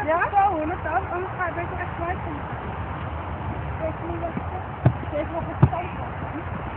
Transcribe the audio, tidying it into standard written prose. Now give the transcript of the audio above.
Ja? Zo, anders ga je beter echt kwijt. Even nog wat stand.